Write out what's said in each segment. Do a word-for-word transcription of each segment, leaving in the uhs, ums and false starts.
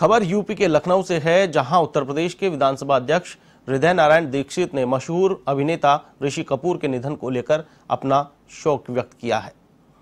खबर यूपी के लखनऊ से है, जहां उत्तर प्रदेश के विधानसभा अध्यक्ष हृदय नारायण दीक्षित ने मशहूर अभिनेता ऋषि कपूर के निधन को लेकर अपना शोक व्यक्त किया है।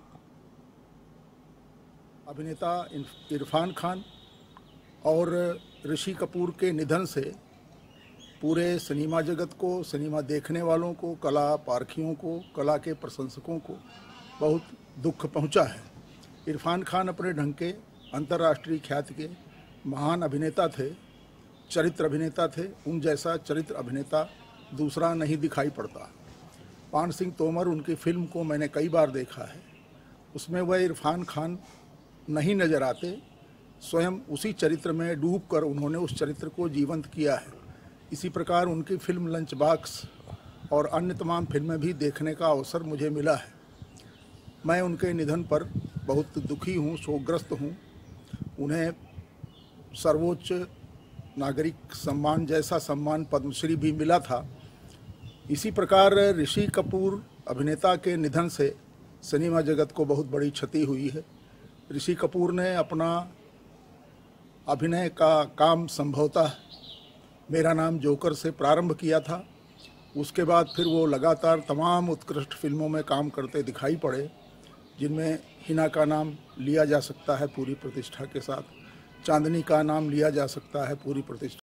अभिनेता इरफान खान और ऋषि कपूर के निधन से पूरे सिनेमा जगत को, सिनेमा देखने वालों को, कला पारखियों को, कला के प्रशंसकों को बहुत दुख पहुंचा है। इरफान खान अपने ढंग के अंतर्राष्ट्रीय ख्याति के महान अभिनेता थे, चरित्र अभिनेता थे। उन जैसा चरित्र अभिनेता दूसरा नहीं दिखाई पड़ता। पान सिंह तोमर उनकी फिल्म को मैंने कई बार देखा है, उसमें वह इरफान खान नहीं नज़र आते। स्वयं उसी चरित्र में डूबकर उन्होंने उस चरित्र को जीवंत किया है। इसी प्रकार उनकी फिल्म लंच बॉक्स और अन्य तमाम फिल्में भी देखने का अवसर मुझे मिला है। मैं उनके निधन पर बहुत दुखी हूँ, शोकग्रस्त हूँ। उन्हें सर्वोच्च नागरिक सम्मान जैसा सम्मान पद्मश्री भी मिला था। इसी प्रकार ऋषि कपूर अभिनेता के निधन से सिनेमा जगत को बहुत बड़ी क्षति हुई है। ऋषि कपूर ने अपना अभिनय का काम संभवतः मेरा नाम जोकर से प्रारंभ किया था। उसके बाद फिर वो लगातार तमाम उत्कृष्ट फिल्मों में काम करते दिखाई पड़े, जिनमें हिना का नाम लिया जा सकता है पूरी प्रतिष्ठा के साथ, चांदनी का नाम लिया जा सकता है पूरी प्रतिष्ठा